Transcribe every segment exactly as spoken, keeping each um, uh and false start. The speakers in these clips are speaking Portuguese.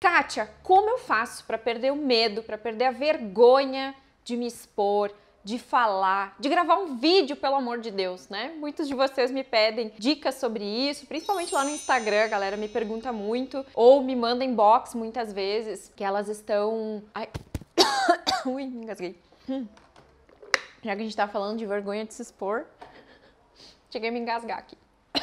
Kátia, como eu faço para perder o medo, para perder a vergonha de me expor, de falar, de gravar um vídeo, pelo amor de Deus, né? Muitos de vocês me pedem dicas sobre isso, principalmente lá no Instagram, a galera me pergunta muito, ou me manda inbox muitas vezes, que elas estão... Ai... Ui, me engasguei. Hum. Já que a gente tá falando de vergonha de se expor, cheguei a me engasgar aqui.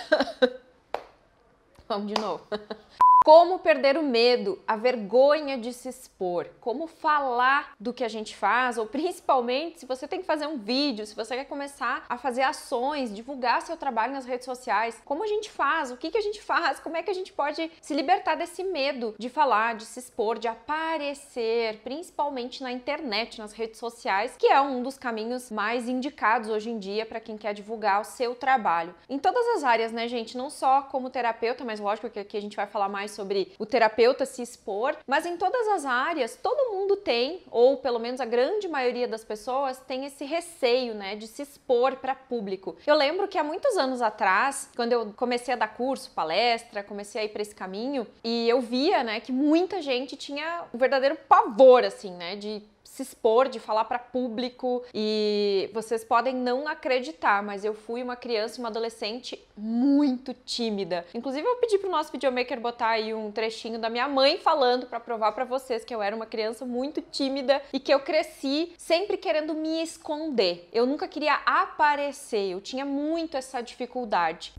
Vamos de novo. Como perder o medo, a vergonha de se expor, como falar do que a gente faz, ou principalmente se você tem que fazer um vídeo, se você quer começar a fazer ações, divulgar seu trabalho nas redes sociais, como a gente faz, o que, que a gente faz, como é que a gente pode se libertar desse medo de falar, de se expor, de aparecer, principalmente na internet, nas redes sociais, que é um dos caminhos mais indicados hoje em dia para quem quer divulgar o seu trabalho. Em todas as áreas, né, gente? Não só como terapeuta, mas lógico que aqui a gente vai falar mais sobre o terapeuta se expor, mas em todas as áreas, todo mundo tem, ou pelo menos a grande maioria das pessoas tem esse receio, né, de se expor para público. Eu lembro que há muitos anos atrás, quando eu comecei a dar curso, palestra, comecei a ir para esse caminho, e eu via, né, que muita gente tinha um verdadeiro pavor, assim, né, de se expor, de falar para público, e vocês podem não acreditar, mas eu fui uma criança e uma adolescente muito tímida. Inclusive eu pedi pro nosso videomaker botar aí um trechinho da minha mãe falando para provar para vocês que eu era uma criança muito tímida e que eu cresci sempre querendo me esconder. Eu nunca queria aparecer, eu tinha muito essa dificuldade.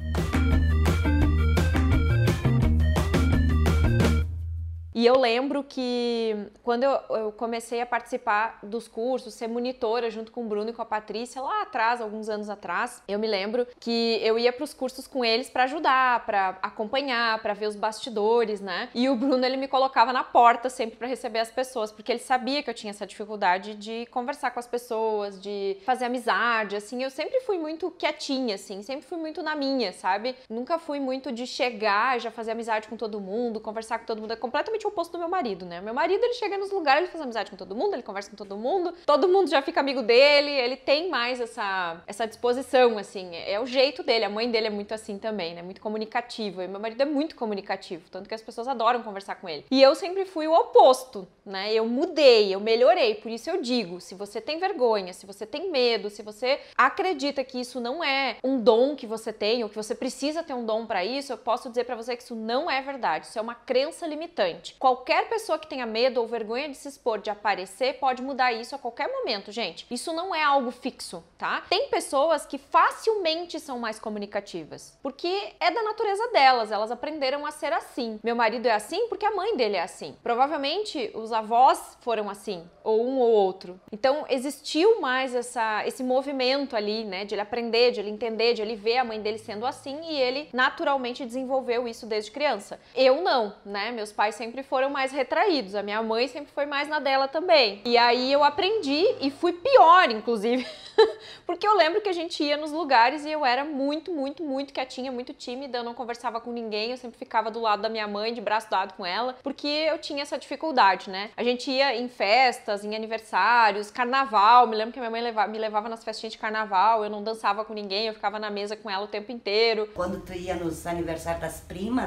E eu lembro que quando eu, eu comecei a participar dos cursos, ser monitora junto com o Bruno e com a Patrícia, lá atrás, alguns anos atrás, eu me lembro que eu ia para os cursos com eles para ajudar, para acompanhar, para ver os bastidores, né? E o Bruno, ele me colocava na porta sempre para receber as pessoas, porque ele sabia que eu tinha essa dificuldade de conversar com as pessoas, de fazer amizade, assim. Eu sempre fui muito quietinha, assim, sempre fui muito na minha, sabe? Nunca fui muito de chegar e já fazer amizade com todo mundo, conversar com todo mundo. É completamente o oposto do meu marido, né? Meu marido, ele chega nos lugares, ele faz amizade com todo mundo, ele conversa com todo mundo, todo mundo já fica amigo dele, ele tem mais essa, essa disposição, assim, é o jeito dele. A mãe dele é muito assim também, né? Muito comunicativa, e meu marido é muito comunicativo, tanto que as pessoas adoram conversar com ele. E eu sempre fui o oposto, né? Eu mudei, eu melhorei, por isso eu digo, se você tem vergonha, se você tem medo, se você acredita que isso não é um dom que você tem, ou que você precisa ter um dom pra isso, eu posso dizer pra você que isso não é verdade, isso é uma crença limitante. Qualquer pessoa que tenha medo ou vergonha de se expor, de aparecer, pode mudar isso a qualquer momento, gente. Isso não é algo fixo, tá? Tem pessoas que facilmente são mais comunicativas, porque é da natureza delas, elas aprenderam a ser assim. Meu marido é assim porque a mãe dele é assim. Provavelmente os avós foram assim, ou um ou outro. Então existiu mais essa, esse movimento ali, né, de ele aprender, de ele entender, de ele ver a mãe dele sendo assim, e ele naturalmente desenvolveu isso desde criança. Eu não, né? Meus pais sempre foram mais retraídos, a minha mãe sempre foi mais na dela também. E aí eu aprendi e fui pior, inclusive, porque eu lembro que a gente ia nos lugares e eu era muito, muito, muito quietinha, muito tímida, eu não conversava com ninguém, eu sempre ficava do lado da minha mãe, de braço dado com ela, porque eu tinha essa dificuldade, né? A gente ia em festas, em aniversários, carnaval, me lembro que a minha mãe leva, me levava nas festinhas de carnaval, eu não dançava com ninguém, eu ficava na mesa com ela o tempo inteiro. Quando tu ia nos aniversários das primas,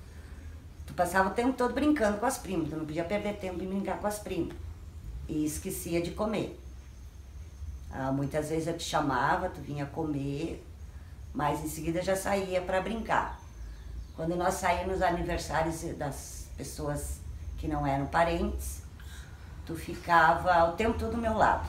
tu passava o tempo todo brincando com as primas, tu não podia perder tempo em brincar com as primas. E esquecia de comer. Ah, muitas vezes eu te chamava, tu vinha comer, mas em seguida já saía para brincar. Quando nós saímos nos aniversários das pessoas que não eram parentes, tu ficava o tempo todo do meu lado.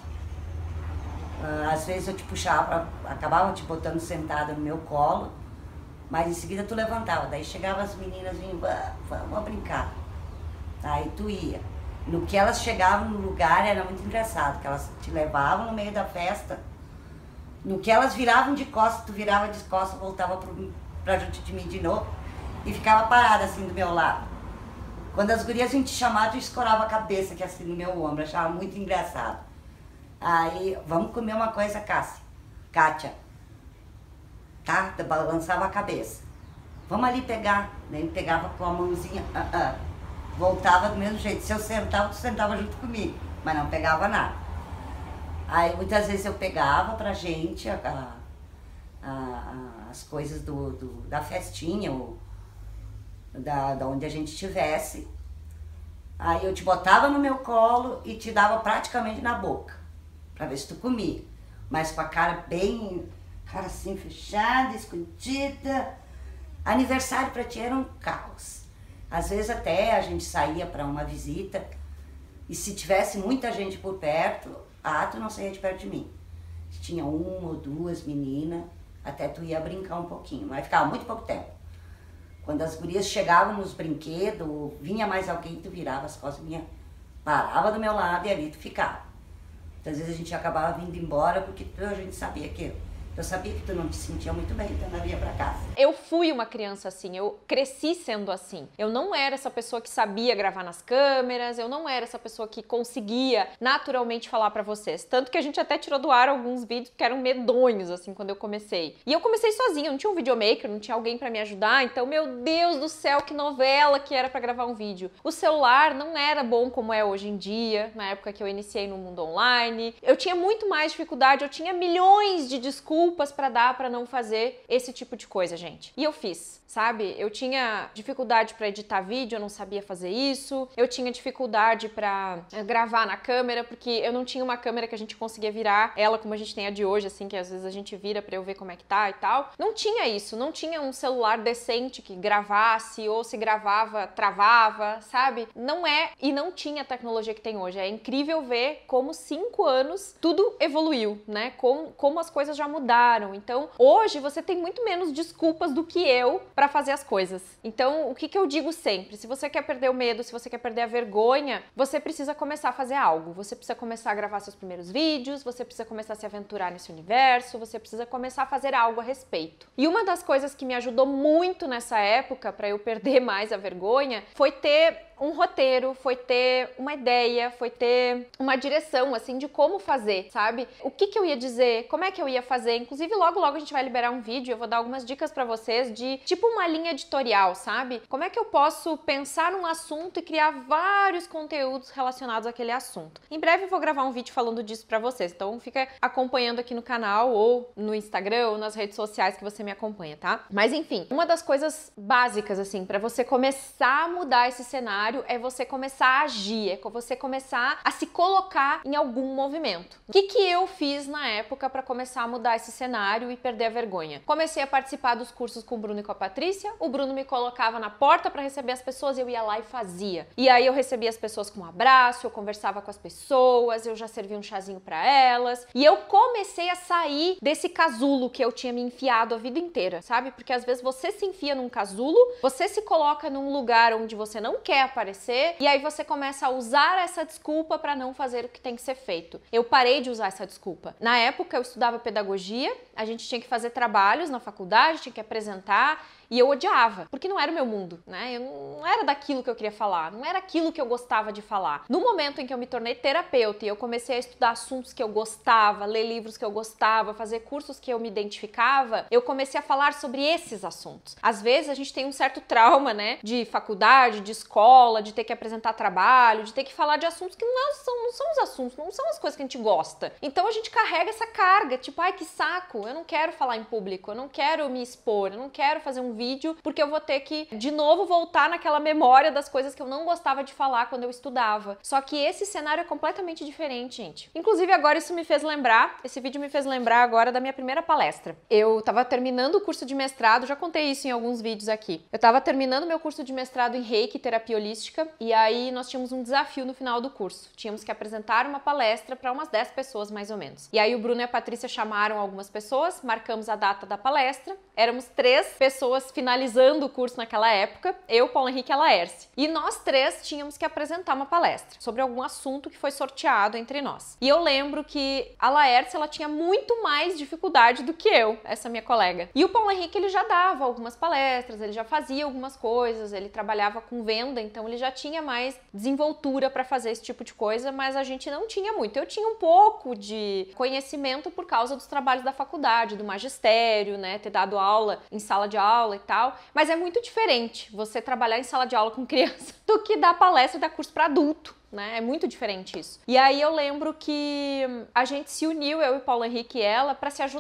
Ah, às vezes eu te puxava, acabava te botando sentada no meu colo, mas em seguida tu levantava, daí chegavam as meninas e vinham, vamos brincar. Aí tu ia. No que elas chegavam no lugar era muito engraçado, que elas te levavam no meio da festa, no que elas viravam de costas, tu virava de costas, voltava pro, pra junto de mim de novo e ficava parada assim do meu lado. Quando as gurias vinham te chamar, tu escorava a cabeça que assim no meu ombro, achava muito engraçado. Aí, vamos comer uma coisa, Cássia, Kátia. Tá? Balançava a cabeça. Vamos ali pegar. Daí pegava com a mãozinha, uh -uh. voltava do mesmo jeito. Se eu sentava, tu sentava junto comigo, mas não pegava nada. Aí muitas vezes eu pegava pra gente a, a, a, as coisas do, do, da festinha, ou da, da onde a gente estivesse, Aí eu te botava no meu colo e te dava praticamente na boca, pra ver se tu comia. Mas com a cara bem, cara assim fechada, escondida. Aniversário pra ti era um caos. Às vezes até a gente saía pra uma visita e se tivesse muita gente por perto, ah, tu não saía de perto de mim. Se tinha uma ou duas meninas, até tu ia brincar um pouquinho, mas ficava muito pouco tempo. Quando as gurias chegavam nos brinquedos, vinha mais alguém, tu virava as costas, vinha, parava do meu lado e ali tu ficava. Então, às vezes a gente acabava vindo embora porque a gente sabia que eu sabia que tu não te sentia muito bem, então não ia pra casa. Eu fui uma criança assim, eu cresci sendo assim. Eu não era essa pessoa que sabia gravar nas câmeras, eu não era essa pessoa que conseguia naturalmente falar pra vocês. Tanto que a gente até tirou do ar alguns vídeos que eram medonhos, assim, quando eu comecei. E eu comecei sozinha, eu não tinha um videomaker, não tinha alguém pra me ajudar, então, meu Deus do céu, que novela que era pra gravar um vídeo. O celular não era bom como é hoje em dia, na época que eu iniciei no mundo online. Eu tinha muito mais dificuldade, eu tinha milhões de desculpas para dar para não fazer esse tipo de coisa, gente. E eu fiz, sabe? Eu tinha dificuldade para editar vídeo, eu não sabia fazer isso. Eu tinha dificuldade para gravar na câmera, porque eu não tinha uma câmera que a gente conseguia virar ela como a gente tem a de hoje, assim, que às vezes a gente vira para eu ver como é que tá e tal. Não tinha isso, não tinha um celular decente que gravasse, ou se gravava, travava, sabe? Não é, e não tinha a tecnologia que tem hoje. É incrível ver como cinco anos tudo evoluiu, né? Como, como as coisas já mudaram. Então, hoje você tem muito menos desculpas do que eu para fazer as coisas. Então, o que, que eu digo sempre? Se você quer perder o medo, se você quer perder a vergonha, você precisa começar a fazer algo. Você precisa começar a gravar seus primeiros vídeos, você precisa começar a se aventurar nesse universo, você precisa começar a fazer algo a respeito. E uma das coisas que me ajudou muito nessa época para eu perder mais a vergonha foi ter um roteiro, foi ter uma ideia, foi ter uma direção, assim, de como fazer, sabe? O que que eu ia dizer, como é que eu ia fazer. Inclusive, logo, logo a gente vai liberar um vídeo, eu vou dar algumas dicas pra vocês de, tipo, uma linha editorial, sabe? Como é que eu posso pensar num assunto e criar vários conteúdos relacionados àquele assunto. Em breve eu vou gravar um vídeo falando disso pra vocês, então fica acompanhando aqui no canal ou no Instagram ou nas redes sociais que você me acompanha, tá? Mas, enfim, uma das coisas básicas, assim, pra você começar a mudar esse cenário é você começar a agir, é você começar a se colocar em algum movimento. O que que eu fiz na época para começar a mudar esse cenário e perder a vergonha? Comecei a participar dos cursos com o Bruno e com a Patrícia, o Bruno me colocava na porta para receber as pessoas, eu ia lá e fazia. E aí eu recebia as pessoas com um abraço, eu conversava com as pessoas, eu já servia um chazinho para elas, e eu comecei a sair desse casulo que eu tinha me enfiado a vida inteira, sabe? Porque às vezes você se enfia num casulo, você se coloca num lugar onde você não quer aparecer, e aí você começa a usar essa desculpa para não fazer o que tem que ser feito. Eu parei de usar essa desculpa. Na época eu estudava pedagogia, a gente tinha que fazer trabalhos na faculdade, tinha que apresentar, e eu odiava, porque não era o meu mundo, né? Eu não era daquilo que eu queria falar, não era aquilo que eu gostava de falar. No momento em que eu me tornei terapeuta e eu comecei a estudar assuntos que eu gostava, ler livros que eu gostava, fazer cursos que eu me identificava, eu comecei a falar sobre esses assuntos. Às vezes a gente tem um certo trauma, né? De faculdade, de escola, de ter que apresentar trabalho, de ter que falar de assuntos que não são, não são os assuntos, não são as coisas que a gente gosta. Então a gente carrega essa carga, tipo, ai que saco, eu não quero falar em público, eu não quero me expor, eu não quero fazer um vídeo, porque eu vou ter que, de novo, voltar naquela memória das coisas que eu não gostava de falar quando eu estudava. Só que esse cenário é completamente diferente, gente. Inclusive, agora isso me fez lembrar, esse vídeo me fez lembrar agora da minha primeira palestra. Eu tava terminando o curso de mestrado, já contei isso em alguns vídeos aqui. Eu tava terminando meu curso de mestrado em Reiki, terapia holística, e aí nós tínhamos um desafio no final do curso. Tínhamos que apresentar uma palestra para umas dez pessoas, mais ou menos. E aí o Bruno e a Patrícia chamaram algumas pessoas, marcamos a data da palestra, éramos três pessoas finalizando o curso naquela época, eu, Paulo Henrique e a Laércia. E nós três tínhamos que apresentar uma palestra sobre algum assunto que foi sorteado entre nós. E eu lembro que a Laércia, ela tinha muito mais dificuldade do que eu, essa minha colega. E o Paulo Henrique, ele já dava algumas palestras, ele já fazia algumas coisas, ele trabalhava com venda, então ele já tinha mais desenvoltura para fazer esse tipo de coisa, mas a gente não tinha muito. Eu tinha um pouco de conhecimento por causa dos trabalhos da faculdade, do magistério, né, ter dado aula em sala de aula e tal, mas é muito diferente você trabalhar em sala de aula com criança do que dar palestra e dar curso para adulto. Né? É muito diferente isso. E aí eu lembro que a gente se uniu, eu e Paulo Henrique e ela, para se ajudar.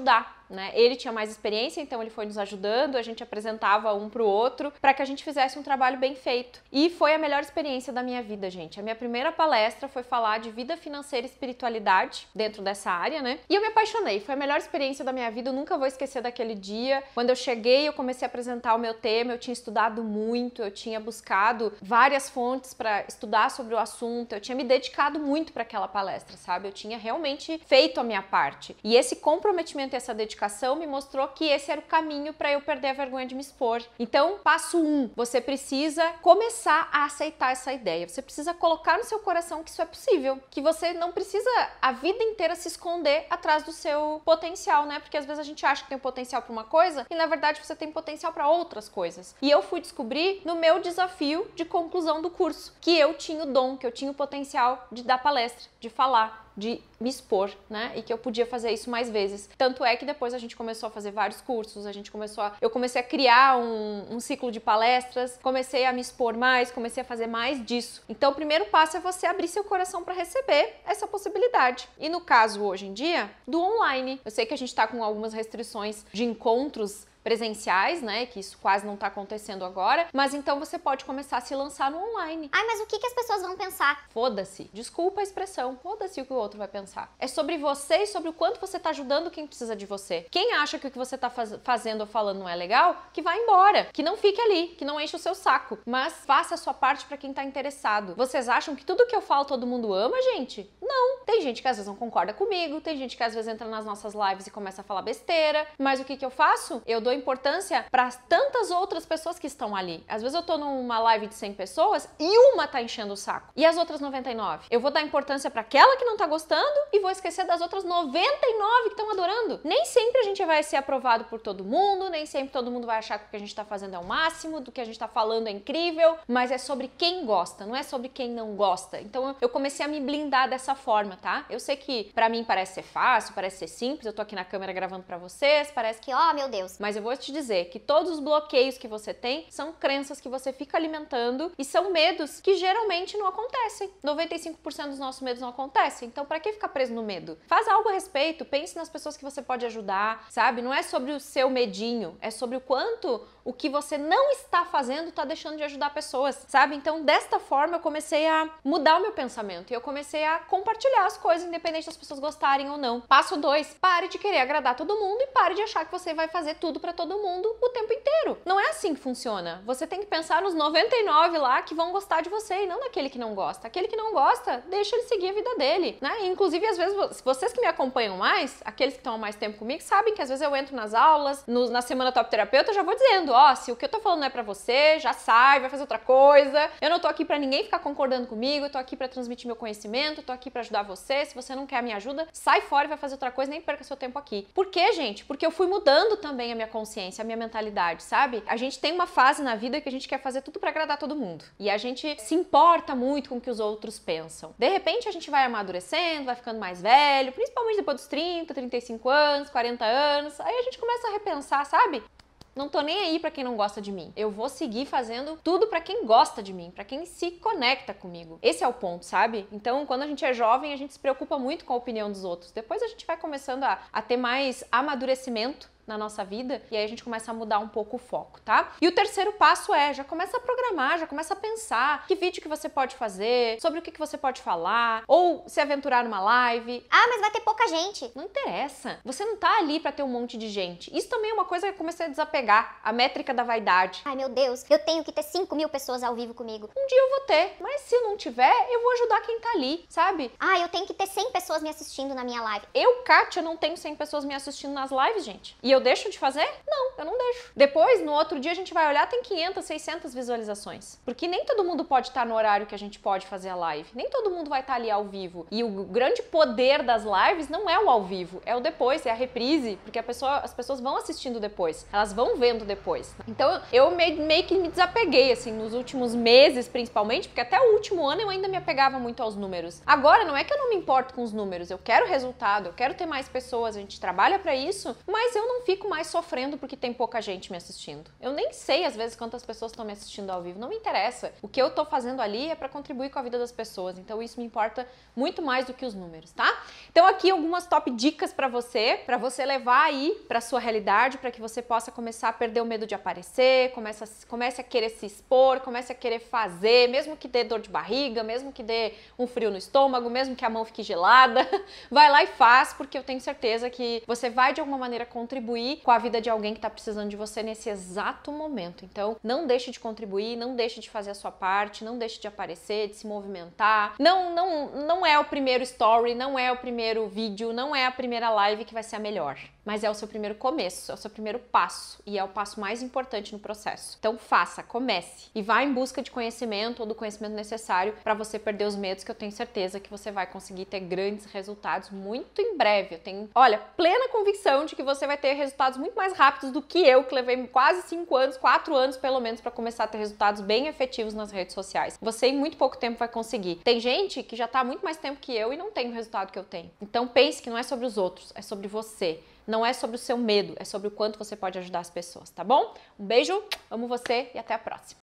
né? Ele tinha mais experiência, então ele foi nos ajudando, a gente apresentava um pro outro para que a gente fizesse um trabalho bem feito. E foi a melhor experiência da minha vida, gente. A minha primeira palestra foi falar de vida financeira e espiritualidade dentro dessa área, né? E eu me apaixonei, foi a melhor experiência da minha vida, eu nunca vou esquecer daquele dia. Quando eu cheguei, eu comecei a apresentar o meu tema, eu tinha estudado muito, eu tinha buscado várias fontes para estudar sobre o assunto, eu tinha me dedicado muito para aquela palestra, sabe? Eu tinha realmente feito a minha parte. E esse comprometimento e essa dedicação me mostrou que esse era o caminho para eu perder a vergonha de me expor. Então, passo um, você precisa começar a aceitar essa ideia. Você precisa colocar no seu coração que isso é possível, que você não precisa a vida inteira se esconder atrás do seu potencial, né? Porque às vezes a gente acha que tem potencial para uma coisa e na verdade você tem potencial para outras coisas. E eu fui descobrir no meu desafio de conclusão do curso que eu tinha o dom, que eu tinha o potencial de dar palestra, de falar, de me expor, né? E que eu podia fazer isso mais vezes. Tanto é que depois a gente começou a fazer vários cursos, a gente começou a... Eu comecei a criar um, um ciclo de palestras, comecei a me expor mais, comecei a fazer mais disso. Então o primeiro passo é você abrir seu coração para receber essa possibilidade. E no caso, hoje em dia, do online. Eu sei que a gente tá com algumas restrições de encontros presenciais, né, que isso quase não tá acontecendo agora, mas então você pode começar a se lançar no online. Ai, mas o que que as pessoas vão pensar? Foda-se, desculpa a expressão, foda-se o que o outro vai pensar. É sobre você e sobre o quanto você tá ajudando quem precisa de você. Quem acha que o que você tá faz fazendo ou falando não é legal, que vá embora, que não fique ali, que não enche o seu saco, mas faça a sua parte pra quem tá interessado. Vocês acham que tudo que eu falo todo mundo ama, gente? Não. Tem gente que às vezes não concorda comigo, tem gente que às vezes entra nas nossas lives e começa a falar besteira, mas o que que eu faço? Eu dou importância para tantas outras pessoas que estão ali. Às vezes eu tô numa live de cem pessoas e uma tá enchendo o saco. E as outras noventa e nove? Eu vou dar importância para aquela que não tá gostando e vou esquecer das outras noventa e nove que estão adorando. Nem sempre a gente vai ser aprovado por todo mundo, nem sempre todo mundo vai achar que o que a gente tá fazendo é o máximo, do que a gente tá falando é incrível, mas é sobre quem gosta, não é sobre quem não gosta. Então eu comecei a me blindar dessa forma, tá? Eu sei que para mim parece ser fácil, parece ser simples, eu tô aqui na câmera gravando para vocês, parece que, ó, meu Deus. Mas eu vou te dizer que todos os bloqueios que você tem são crenças que você fica alimentando e são medos que geralmente não acontecem. noventa e cinco por cento dos nossos medos não acontecem. Então, pra que ficar preso no medo? Faz algo a respeito, pense nas pessoas que você pode ajudar, sabe? Não é sobre o seu medinho, é sobre o quanto o que você não está fazendo está deixando de ajudar pessoas, sabe? Então, desta forma, eu comecei a mudar o meu pensamento e eu comecei a compartilhar as coisas, independente das pessoas gostarem ou não. Passo dois, pare de querer agradar todo mundo e pare de achar que você vai fazer tudo pra todo mundo o tempo inteiro. Não é assim que funciona. Você tem que pensar nos noventa e nove lá que vão gostar de você e não naquele que não gosta. Aquele que não gosta, deixa ele seguir a vida dele, né? E, inclusive, às vezes, vocês que me acompanham mais, aqueles que estão há mais tempo comigo, sabem que às vezes eu entro nas aulas, no, na Semana Top Terapeuta, eu já vou dizendo, ó, se o que eu tô falando não é pra você, já sai, vai fazer outra coisa. Eu não tô aqui pra ninguém ficar concordando comigo, eu tô aqui pra transmitir meu conhecimento, eu tô aqui pra ajudar você. Se você não quer a minha ajuda, sai fora e vai fazer outra coisa, nem perca seu tempo aqui. Por quê, gente? Porque eu fui mudando também a minha consciência, a minha mentalidade, sabe? A gente tem uma fase na vida que a gente quer fazer tudo pra agradar todo mundo. E a gente se importa muito com o que os outros pensam. De repente, a gente vai amadurecendo, vai ficando mais velho, principalmente depois dos trinta, trinta e cinco anos, quarenta anos. Aí a gente começa a repensar, sabe? Não tô nem aí pra quem não gosta de mim. Eu vou seguir fazendo tudo pra quem gosta de mim, pra quem se conecta comigo. Esse é o ponto, sabe? Então, quando a gente é jovem, a gente se preocupa muito com a opinião dos outros. Depois a gente vai começando a, a ter mais amadurecimento na nossa vida, e aí a gente começa a mudar um pouco o foco, tá? E o terceiro passo é, já começa a programar, já começa a pensar que vídeo que você pode fazer, sobre o que, que você pode falar, ou se aventurar numa live. Ah, mas vai ter pouca gente. Não interessa. Você não tá ali pra ter um monte de gente. Isso também é uma coisa que eu comecei a desapegar, a métrica da vaidade. Ai, meu Deus, eu tenho que ter cinco mil pessoas ao vivo comigo. Um dia eu vou ter, mas se não tiver, eu vou ajudar quem tá ali, sabe? Ah, eu tenho que ter cem pessoas me assistindo na minha live. Eu, Kátia, não tenho cem pessoas me assistindo nas lives, gente. E eu deixo de fazer? Não, eu não deixo. Depois, no outro dia, a gente vai olhar, tem quinhentas, seiscentas visualizações. Porque nem todo mundo pode estar no horário que a gente pode fazer a live. Nem todo mundo vai estar ali ao vivo. E o grande poder das lives não é o ao vivo, é o depois, é a reprise. Porque a pessoa, as pessoas vão assistindo depois. Elas vão vendo depois. Então, eu meio, meio que me desapeguei, assim, nos últimos meses, principalmente, porque até o último ano eu ainda me apegava muito aos números. Agora, não é que eu não me importo com os números, eu quero resultado, eu quero ter mais pessoas, a gente trabalha pra isso, mas eu não fico mais sofrendo porque tem pouca gente me assistindo. Eu nem sei às vezes quantas pessoas estão me assistindo ao vivo, não me interessa. O que eu tô fazendo ali é para contribuir com a vida das pessoas, então isso me importa muito mais do que os números, tá? Então aqui algumas top dicas para você, para você levar aí para sua realidade, para que você possa começar a perder o medo de aparecer, comece a, comece a querer se expor, comece a querer fazer, mesmo que dê dor de barriga, mesmo que dê um frio no estômago, mesmo que a mão fique gelada, vai lá e faz, porque eu tenho certeza que você vai de alguma maneira contribuir com a vida de alguém que está precisando de você nesse exato momento. Então, não deixe de contribuir, não deixe de fazer a sua parte, não deixe de aparecer, de se movimentar. Não, não, não é o primeiro story, não é o primeiro vídeo, não é a primeira live que vai ser a melhor, mas é o seu primeiro começo, é o seu primeiro passo e é o passo mais importante no processo. Então, faça, comece e vá em busca de conhecimento ou do conhecimento necessário para você perder os medos, que eu tenho certeza que você vai conseguir ter grandes resultados muito em breve. Eu tenho, olha, plena convicção de que você vai ter resultados muito mais rápidos do que eu, que levei quase cinco anos, quatro anos pelo menos para começar a ter resultados bem efetivos nas redes sociais. Você em muito pouco tempo vai conseguir. Tem gente que já está há muito mais tempo que eu e não tem o resultado que eu tenho. Então pense que não é sobre os outros, é sobre você. Não é sobre o seu medo, é sobre o quanto você pode ajudar as pessoas, tá bom? Um beijo, amo você e até a próxima.